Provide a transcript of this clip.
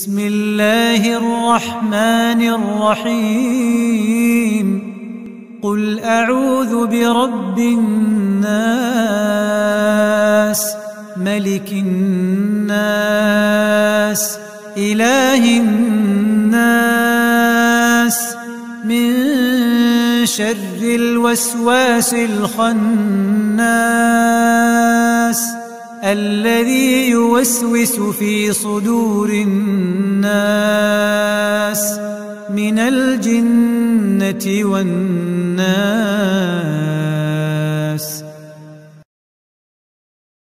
بسم الله الرحمن الرحيم قل أعوذ برب الناس ملك الناس إله الناس من شر الوسواس الخناس الذي يوسوس في صدور الناس من الجنة والناس.